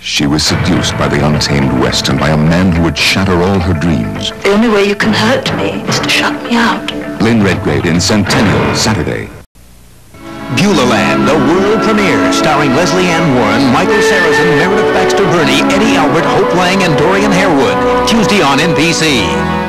She was seduced by the untamed West and by a man who would shatter all her dreams. The only way you can hurt me is to shut me out. Lynn Redgrave in Centennial, Saturday. Bulah Land, a world premiere, starring Leslie Ann Warren, Michael Sarrazin, Meredith Baxter Burney, Eddie Albert, Hope Lang, and Dorian Harewood. Tuesday on NBC.